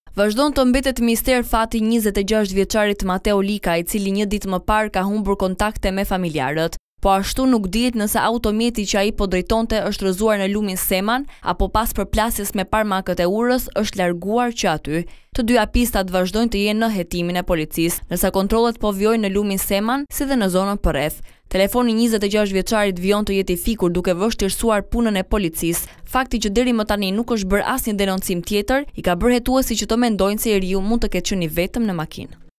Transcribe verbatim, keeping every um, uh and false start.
Vazhdon të mbetet mister fati njëzet e gjashtë vjeçarit Mateo Lika, i cili një ditë më parë ka humbur kontakte me familjarët. Po ashtu nuk dihet nëse automjeti që ai po drejtonte është rrëzuar në lumin Seman apo pas përplasjes me parmakët e urës është larguar që aty. Të dyja pistat vazhdojnë të jenë në hetimin e policisë, ndërsa kontrollet po vijojnë në lumin Seman si dhe në zonën përreth. Telefoni njëzet e gjashtë vjeçarit vijon të jetë i fikur duke vështirësuar punën e policisë. Fakti që deri më tani nuk është bërë asnjë denoncim tjetër i ka bërë hetuesi që të mendojnë se njeriu mund të ketë qenë i vetëm në makinë.